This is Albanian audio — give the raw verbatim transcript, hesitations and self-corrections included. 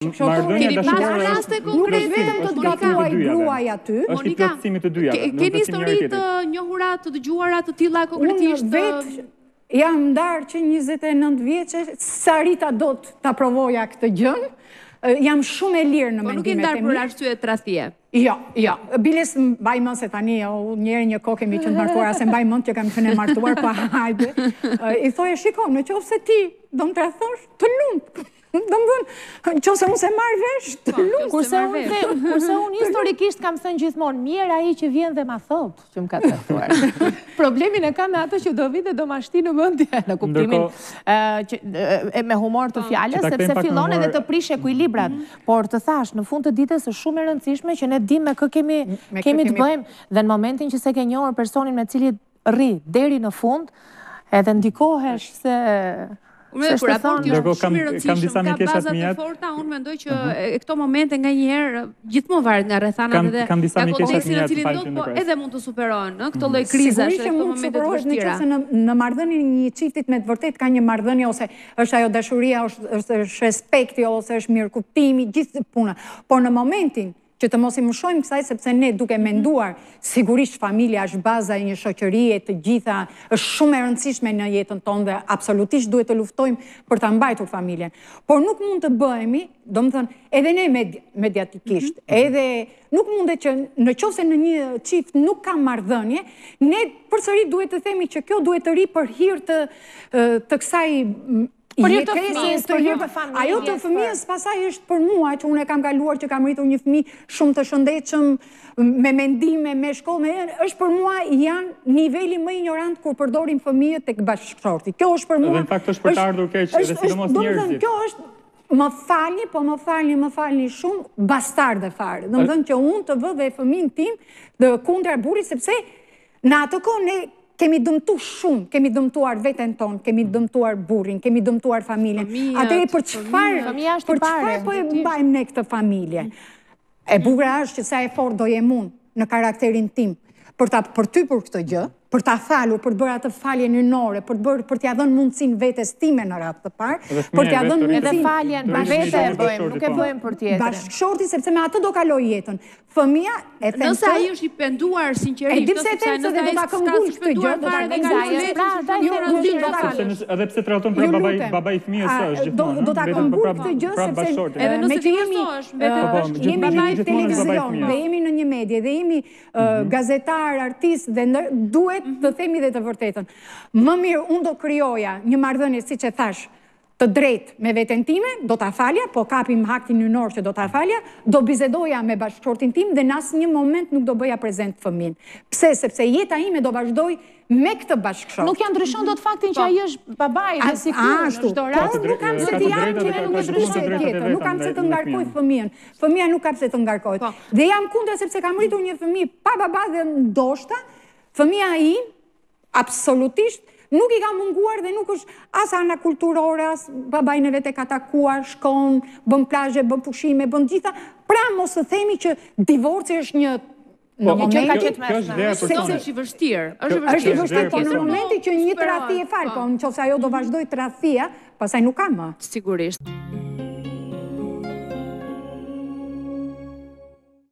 marrëdhënia dashurore raste konkrete vetëm të të gatuaj gruaj aty. Është i plotësimit të dyja. Keni histori të njohura të dëgjuara të tilla konkretisht? Unë vetë jam ndarë që njëzet e nëntë vjeçe, sa rita do të ta provoja këtë gjën. Jam shumë e lirë në mendimet e mi. Po nuk e ndarë për arsye tradhtie? Jo, jo. Biles mbaj mend se tani, njerë një kohë kemi qenë të martuar, se mbaj mend që kam qenë e martuar, pa hajde. I thoje, shiko, në qoftë se ti do më tradhosh, të lumt. Do më dhënë, qoftë se unë se marrë vesh, të lumt. Kurse unë historikisht kam thënë gjithmonë, mirë ai që vjen dhe ma thot që më ka tradhuar. Problemin e kam me ato që do vi dhe do ma shti në mendje, në kuptimin me humor të fjalës, sepse fillon edhe të prish ekuilibrat. Por të thash, në fund të ditës është shumë e rëndësishme që ne dim me kë kemi të bëjmë, dhe në momentin që se ke njohur personin me cili rri deri në fund, edhe ndikohesh se... Unë kur raporti është shumë i rëndësishëm, ka baza të forta, unë mendoj që e këto momente nga njëherë gjithmonë varet nga rrethanat edhe nga konteksti në cilin ndodh, po edhe mund të superohen, ë, këto lloj krizash edhe këto momente të vështira. Nëse në marrëdhënien e një çiftit me të vërtet ka një marrëdhënie ose është ajo dashuria, është respekti ose është mirëkuptimi, gjithë puna. Por në momentin që të mos i mëshojmë kësaj, sepse ne duke menduar, sigurisht familja është baza e një shoqërie të gjitha, është shumë e rëndësishme në jetën tonë dhe absolutisht duhet të luftojmë për ta mbajtur familjen. Por nuk mund të bëhemi, do më thënë, edhe ne mediatikisht, edhe nuk mundet që në qoftë se në një çift nuk ka marrëdhënie, ne përsëri duhet të themi që kjo duhet të ri për hir të të kësaj për hir të fëmijës, për hir të familjes. Ajo të fëmijës pasaj është për mua, që unë e kam kaluar që kam rritur një fëmijë shumë të shëndetshëm, me mendime, me shkollë, është për mua janë niveli më ignorant kur përdorim fëmijët tek bashkëshorti. Kjo është për mua. Dhe në fakt është për të ardhur keq, edhe sidomos njerëzit. Kjo është më falni, po më falni, më falni shumë, bastarde fare. Domethënë që unë të vë dhe fëmijën tim dhe kundra burrit, sepse në atë kohë ne kemi dëmtu shumë, kemi dëmtuar veten tonë, kemi dëmtuar burrin, kemi dëmtuar familjen. Atëherë për çfarë, për çfarë po e mbajmë ne këtë familje? E bukur është që sa e fortë do jem unë në karakterin tim për ta përtypur këtë gjë, për ta falur, për të bërë atë falje nënore, për të bërë për t'ia dhënë mundësinë vetes time në radhë të parë, për t'ia dhënë edhe faljen për vete e bëjmë, nuk e bëjmë për tjetrin. Bashkëshorti sepse me atë do kaloj jetën. Fëmia e them. Nëse ai është i penduar sinqerisht, e di pse e them se do ta këmbgul këtë gjë, do ta këmbgul. Pra, dai, edhe pse trajton për babai, babai i fëmijës është gjithmonë. Do ta këmbgul këtë gjë sepse edhe nëse ti vazhdosh, jemi në televizion, dhe jemi në një medie, dhe jemi gazetar, artist dhe duhet të themi dhe të vërtetën. Më mirë unë do krijoja një marrëdhënie siç e thash, të drejt me veten time, do ta falja, po kapim haktin nënor që do ta falja, do bizedoja me bashkëshortin tim dhe në asnjë moment nuk do bëja prezent fëmin. Pse? Sepse jeta ime do vazhdoj me këtë bashkëshort. Nuk ja ndryshon dot faktin që ai është babai dhe sikur në çdo rast. Po nuk kam se të jam që ne nuk e ndryshoj tjetër, nuk kam se të ngarkoj fëmijën. Fëmia nuk ka pse të ngarkohet. Dhe jam kundër sepse kam rritur një fëmijë pa baba dhe ndoshta fëmia im absolutisht nuk i ka munguar dhe nuk është as ana kulturore, as babajnë e vete ka takuar, shkon, bën plazhe, bën pushime, bën gjitha. Pra mos të themi që divorci është një në momentin ka qenë më sepse është i vështirë. Është i vështirë, por në momentin që një tradhti e fal, po nëse ajo do vazhdoj tradhtia, pastaj nuk ka më. Sigurisht.